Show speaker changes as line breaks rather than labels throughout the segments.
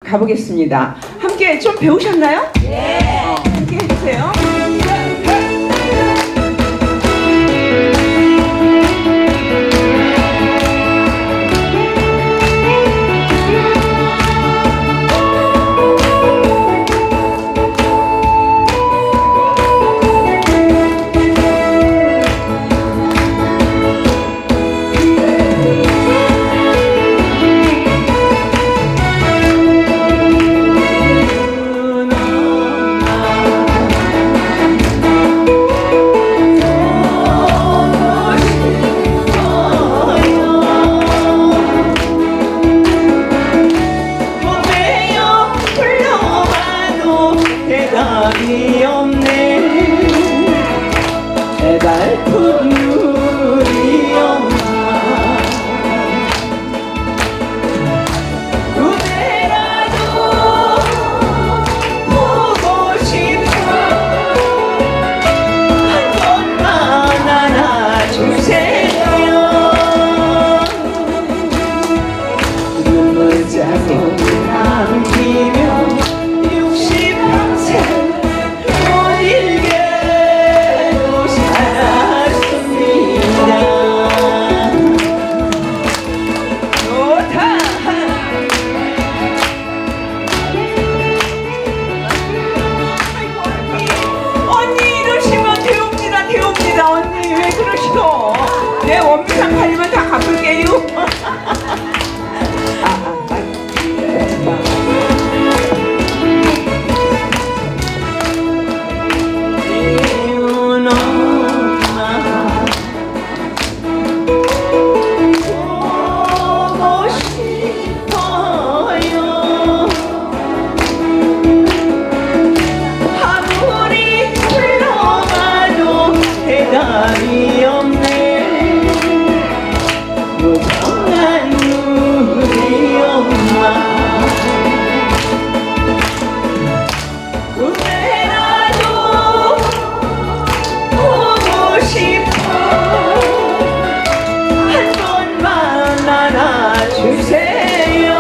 가보겠습니다. 함께 좀 배우셨나요?
네.
함께 해주세요.
대답이 없네. 애달픈 우리 엄마 그대라도 보고 싶어. 한 번만 안아주세요. 눈물 자국 남기며 언니 왜 그러시노? 내 원비상 팔리면 다 갚을게요. 보고 싶어요. 아무리 불러봐도 대답이 없네. 무정한 우리 엄마 그대라도 보고 싶어. 한 번만 안아주세요.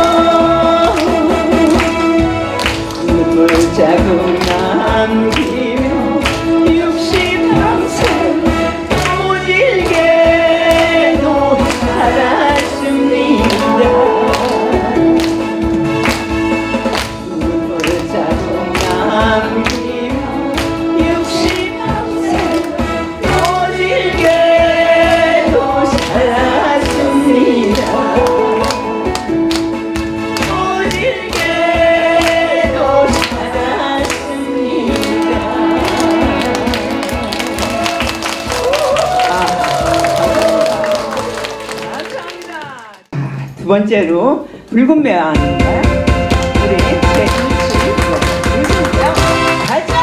눈물 자국 남기며 60평생 못 일게도 살았습니다. 눈물 자국 남기며 60평생 못 일게도 살았습니다. 못 일게도 살았습니다.
두 번째로 붉은 매화인가요? 우리 배인치 붉은요. 가자.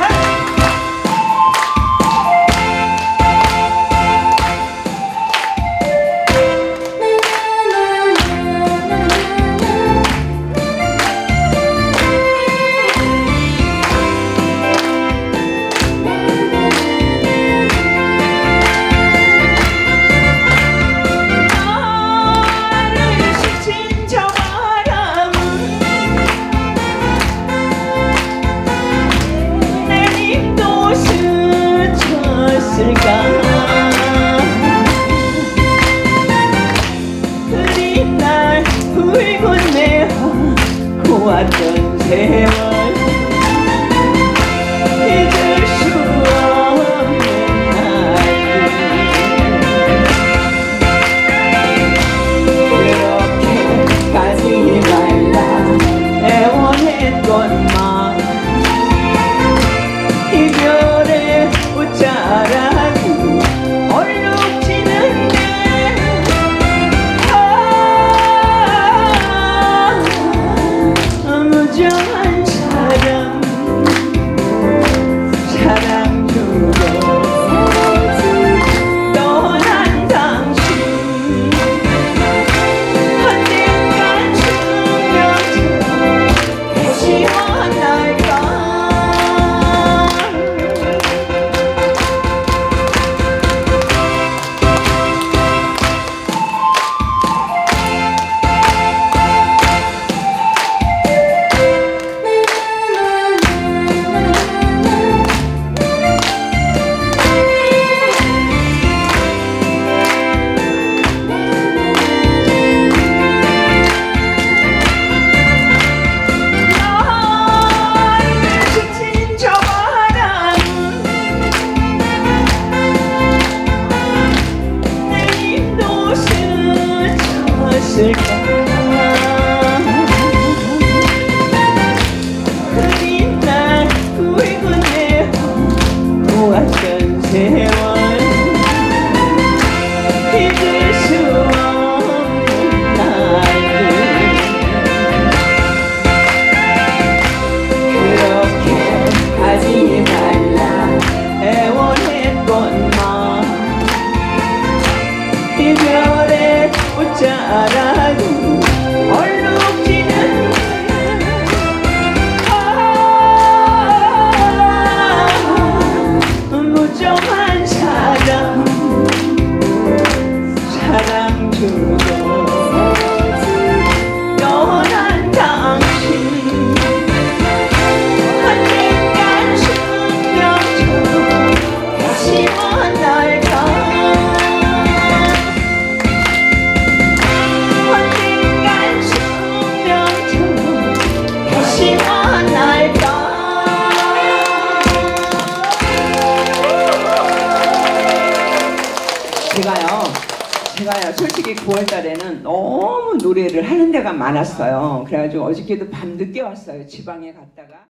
그린 날 붉은 매화 고왔던 세월 잊을 수 없는 날들. 그렇게 가지 말라 애원했던 마음 이별의 옷자락으로 얼룩지는데 무정한
제가요 솔직히 9월 달에는 너무 노래를 하는 데가 많았어요. 그래가지고 어저께도 밤 늦게 왔어요. 지방에 갔다가.